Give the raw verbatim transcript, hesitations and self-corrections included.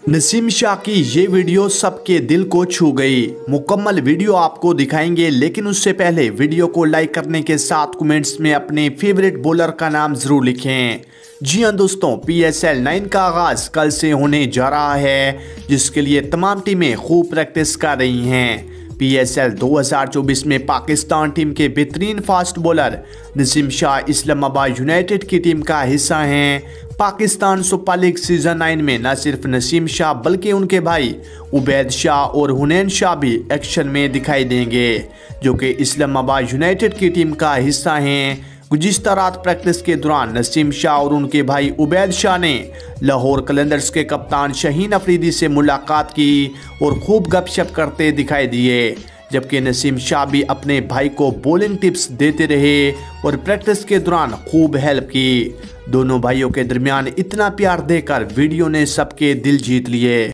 नसीम शाह की ये वीडियो सबके दिल को छू गई। मुकम्मल वीडियो आपको दिखाएंगे, लेकिन उससे पहले वीडियो को लाइक करने के साथ कमेंट्स में अपने फेवरेट बॉलर का नाम जरूर लिखें। जी हां दोस्तों, पी एस एल नाइन का आगाज कल से होने जा रहा है, जिसके लिए तमाम टीमें खूब प्रैक्टिस कर रही हैं। पी एस एल दो हज़ार चौबीस में पाकिस्तान टीम के बेहतरीन fast bowler Naseem Shah Islamabad United की टीम का हिस्सा हैं। Pakistan Super League season nine में न सिर्फ नसीम शाह बल्कि उनके भाई उबैद शाह और हुनैन शाह भी एक्शन में दिखाई देंगे, जो कि इस्लामाबाद यूनाइटेड की टीम का हिस्सा हैं। गुज़िश्ता रात प्रैक्टिस के दौरान नसीम शाह और उनके भाई उबैद शाह ने लाहौर कलंदर्स के कप्तान शाहीन अफरीदी से मुलाकात की और खूब गपशप करते दिखाई दिए, जबकि नसीम शाह भी अपने भाई को बॉलिंग टिप्स देते रहे और प्रैक्टिस के दौरान खूब हेल्प की। दोनों भाइयों के दरमियान इतना प्यार देकर वीडियो ने सबके दिल जीत लिए।